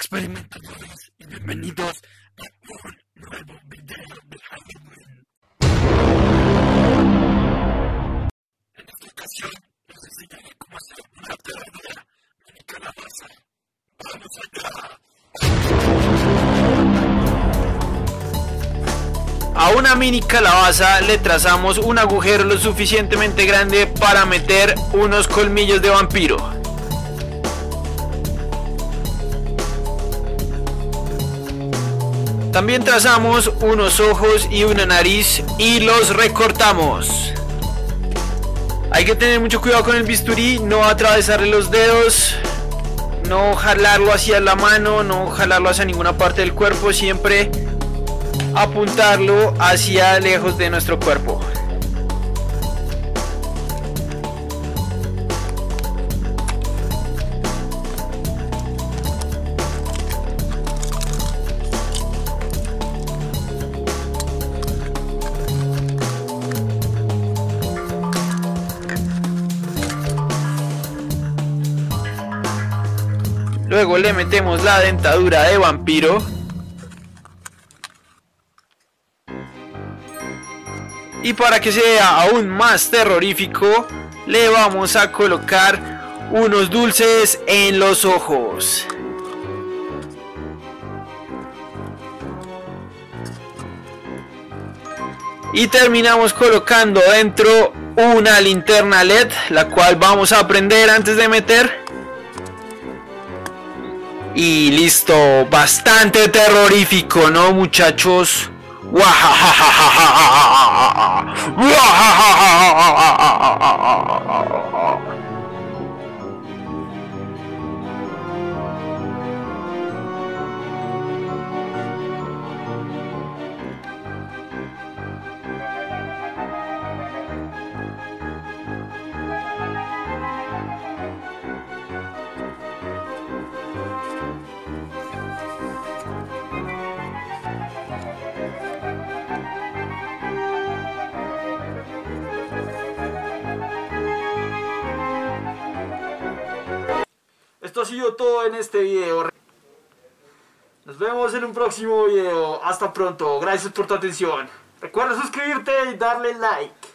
experimentadores y bienvenidos a un nuevo video de Halloween. En esta ocasión les enseñaré cómo hacer una verdadera mini calabaza. ¡Vamos allá! A una mini calabaza le trazamos un agujero lo suficientemente grande para meter unos colmillos de vampiro. También trazamos unos ojos y una nariz y los recortamos. Hay que tener mucho cuidado con el bisturí, no atravesarle los dedos, no jalarlo hacia la mano, no jalarlo hacia ninguna parte del cuerpo, siempre apuntarlo hacia lejos de nuestro cuerpo. Luego le metemos la dentadura de vampiro. Y para que sea aún más terrorífico, le vamos a colocar unos dulces en los ojos. Y terminamos colocando dentro una linterna LED, la cual vamos a prender antes de meter. Y listo, bastante terrorífico, ¿no, muchachos? Esto ha sido todo en este video. Nos vemos en un próximo video. Hasta pronto. Gracias por tu atención. Recuerda suscribirte y darle like.